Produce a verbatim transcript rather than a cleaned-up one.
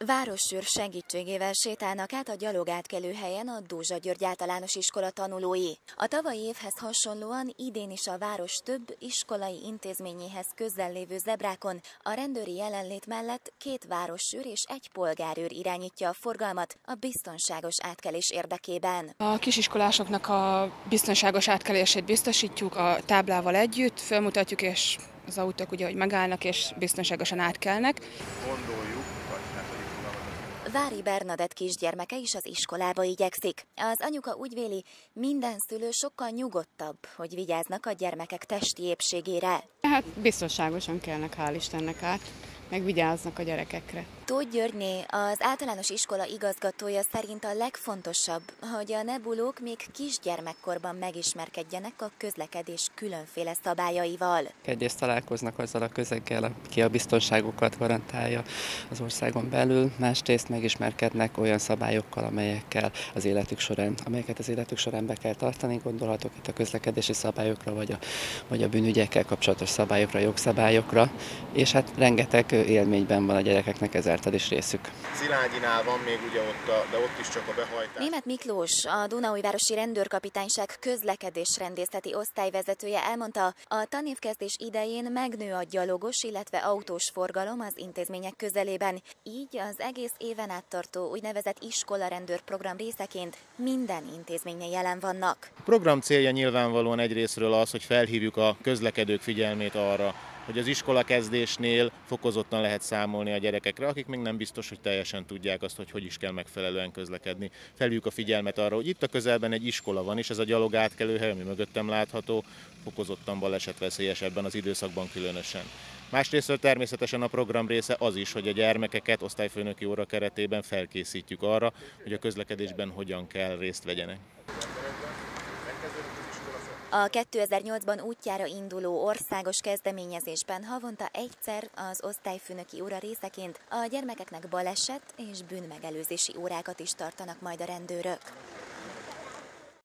Várossőr segítségével sétálnak át a gyalogátkelőhelyen a Dózsa György Általános Iskola tanulói. A tavalyi évhez hasonlóan idén is a város több iskolai intézményéhez közel lévő zebrákon a rendőri jelenlét mellett két várossőr és egy polgárőr irányítja a forgalmat a biztonságos átkelés érdekében. A kisiskolásoknak a biztonságos átkelését biztosítjuk a táblával együtt, felmutatjuk, és az autók ugye, hogy megállnak és biztonságosan átkelnek. Gondoljuk, Vári Bernadett kisgyermeke is az iskolába igyekszik. Az anyuka úgy véli, minden szülő sokkal nyugodtabb, hogy vigyáznak a gyermekek testi épségére. Hát biztonságosan kelnek, hál' Istennek át, meg vigyáznak a gyerekekre. Tóth Györgyné, az általános iskola igazgatója szerint a legfontosabb, hogy a nebulók még kisgyermekkorban megismerkedjenek a közlekedés különféle szabályaival. Egyrészt találkoznak azzal a közeggel, aki a biztonságukat garantálja az országon belül, másrészt megismerkednek olyan szabályokkal, amelyekkel az életük során, amelyeket az életük során be kell tartani, gondolhatok itt a közlekedési szabályokra, vagy a, vagy a bűnügyekkel kapcsolatos szabályokra, jogszabályokra, és hát rengeteg élményben van a gyerekeknek ezáltal is részük. Szilágyinál van még ugye ott, a, de ott is csak a behajtás. Németh Miklós, a Dunaújvárosi Rendőrkapitányság közlekedésrendészeti osztályvezetője elmondta, a tanévkezdés idején megnő a gyalogos, illetve autós forgalom az intézmények közelében. Így az egész éven át tartó úgynevezett iskolarendőr program részeként minden intézményen jelen vannak. A program célja nyilvánvalóan egyrészről az, hogy felhívjuk a közlekedők figyelmét arra, hogy az iskolakezdésnél fokozottan lehet számolni a gyerekekre, akik még nem biztos, hogy teljesen tudják azt, hogy hogy is kell megfelelően közlekedni. Felhívjuk a figyelmet arra, hogy itt a közelben egy iskola van, és ez a gyalogátkelőhely, ami mögöttem látható, fokozottan balesetveszélyes ebben az időszakban különösen. Másrésztről természetesen a program része az is, hogy a gyermekeket osztályfőnöki óra keretében felkészítjük arra, hogy a közlekedésben hogyan kell részt vegyenek. A kétezer-nyolcban útjára induló országos kezdeményezésben havonta egyszer az osztályfőnöki óra részeként a gyermekeknek baleset és bűnmegelőzési órákat is tartanak majd a rendőrök.